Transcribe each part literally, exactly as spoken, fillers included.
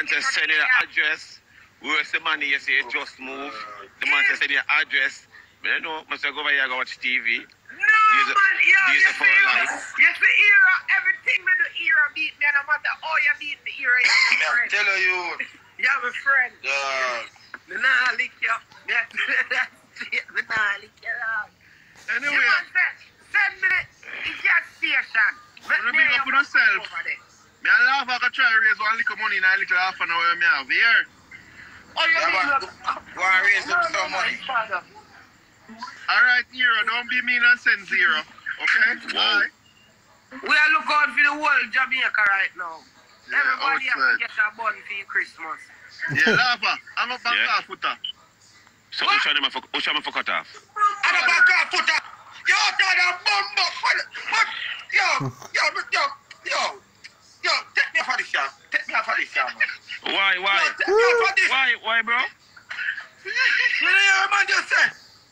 man just send you the address. Where's the money? You say just move. The man just send you the address. I don't know. Must go over here and watch T V. No, these man, yo, you see, you see, era, everything me do, era beat me, and no matter how you beat me, era, you're my friend. Tell you. You're my friend. Yeah. Me nah lick you. That's it, me nah lick you, dog. Anyway. You man said, send me the gas station. I'm going to big up for yourself. Me a laugh, I can try to raise one little money in a little half an hour me have here. Oh, you mean look? Go and raise up some money. Alright, Hero, don't be mean and send zero. Okay? Bye. We are looking out for the whole Jamaica right now. Yeah, everybody has to outside. get a bun for your Christmas. Yeah, Lava, I'm a back Yeah. off footer. So which one am I for, which one am I for cut off? I'm a back off footer. Yo, tell them bumbo. What? What? Yo, yo, yo, yo. Yo, take me off of this, yeah. Take me off of this, yeah, man. Why, why? Yo, take me off of this. Why, why, bro? You know your man just said?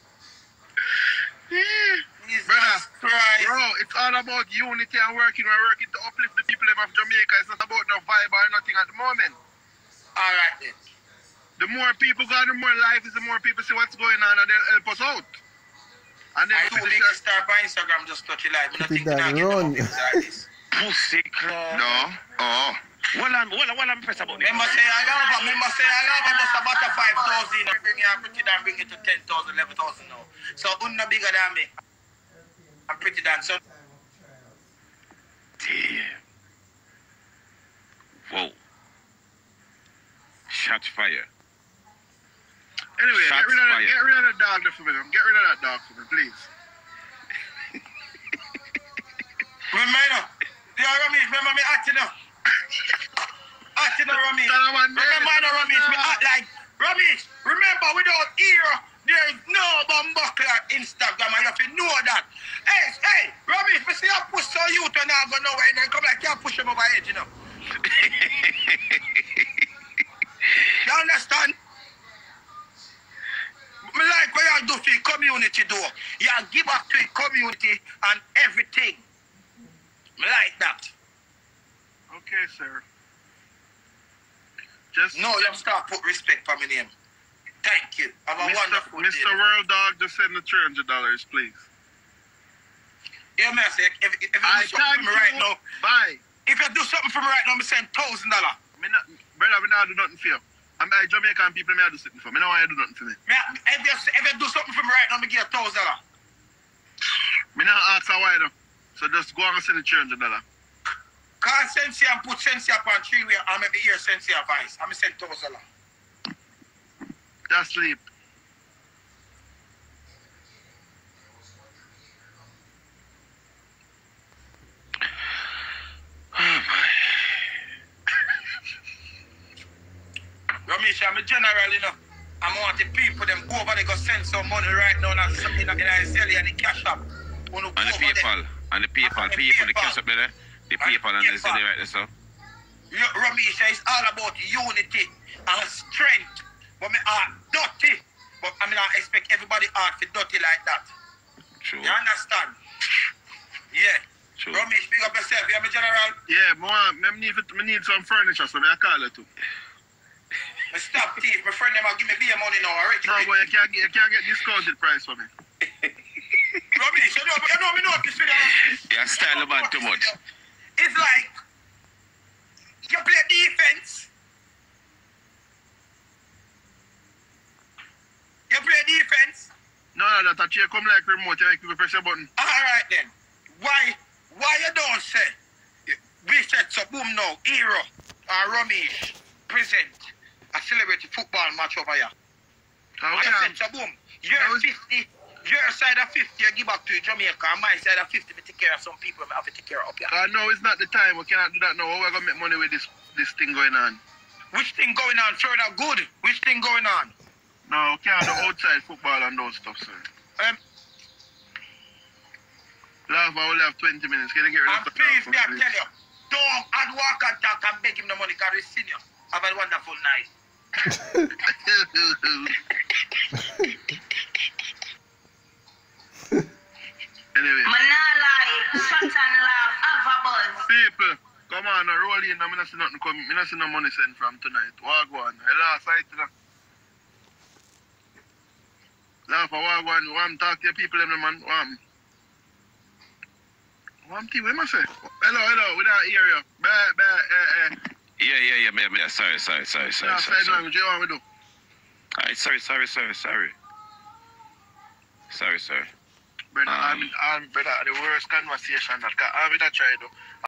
Jesus Brother, Christ. bro, it's all about unity and working. We're working to uplift the people of Jamaica. It's not about no vibe or nothing at the moment. All right, then. The more people got, the more life is, the more people see what's going on and they'll help us out. And then I do big star by Instagram just touch your life. I don't think I get no things like this. Pussy club. No. Oh. Well, I'm, well, well, I'm pressed about it. Remember say I love her. Remember say I love her just about a five thousand. I bring it and pretty than bring it to ten thousand, eleven thousand now. So unna bigger than me. I'm pretty than so. Damn. Whoa. Shots fire. Anyway, Shots get rid, of that, fired. get rid of that dog there for me. Get rid of that dog for me, please. Remember, yo Ramesh, remember me acting now. Acting now, Ramesh. Remember now, Ramesh, me act like Ramesh. Remember, without era, there is no bumbuckler Instagram, and you have to know that. Hey, hey, Ramesh, me see you push some youth and I go nowhere, and then come like you push them over edge, you know. You understand? Me like what you do for the community, though. You give back to the community and everything. Me like that. Okay, sir. Just No, you start put respect for my name. Thank you. Have a Mister wonderful Mister day. World Dog, just send the three hundred dollars, please. Yeah, man, say, if, if, if you I do something for me right now, Bye. if you do something for me right now, me send thousand dollar. Me not, brother, me not do nothing for you. I'm uh, Jamaican people, me I do something for. Me no want you do nothing for me. Me, if you if you do something for me right now, me give you thousand dollar. Me not ask her why though. So just go and send the three hundred dollars. Call Sensi and put Sensi up on three way and maybe hear Sensi advice. I'm send thousand dollar. Just sleep. Ramesh, I'm a general, you know. I want the people them go over there go send some money right now and something in the celly and the cash up. And the PayPal. And the PayPal. And the People, the PayPal. cash up there. The And the PayPal and the PayPal. city right there, so. Ramesh, it's all about unity and strength. But me are dirty. But I mean, I expect everybody art to dirty like that. True. You understand? Yeah. True. Ramesh, big up yourself. You have a general. Yeah, more, me need, me need some furniture, so me I call it too. Me stop thief. My friend them will give me beer money now. Already. No, but you can't get, you can't get discounted price for me. Ramesh, you know, you know me notice with that. Yeah, style about too much. It's like you play defense. You play defense. No, no, that chair come like remote, you make people press your button. All right then. Why? Why you don't say? We said so. Boom now. Hero and Ramesh present a celebrity football match over here. I said so. Boom. Your fifty. Your side of fifty, you give back to Jamaica, and my side of fifty, we take care of some people, we have to take care of up here. Uh, no, it's not the time. We cannot do that now. We're going to make money with this this thing going on. Which thing going on? Further good. Which thing going on? No, we can't do outside football and those stuff, sir. Um, Love, I will have twenty minutes. Can you get rid and of the please, me I tell you, don't add walk and talk and beg him the money because he's senior. Have a wonderful night. Anyway. Manala, shut and laugh, have a buzz. People, come on, now roll clean. I'm not see nothing come. I'm not see no money sent from tonight. Wagwan. I lost sight. You know. Now for Wagwan, you want to talk to your people, them, man. Wham. Wham, T, what am I say? Hello, hello, we don't hear you. Bah, bah, eh, eh. Yeah, yeah, yeah, yeah, yeah. Sorry, sorry, sorry, sorry. Yeah, sorry, say sorry. no, what you want me to do? Alright, sorry, sorry, sorry, sorry. Sorry, sorry. Brother, Um, I'm, I'm, brother, the worst conversation that can, I'm going to try to do.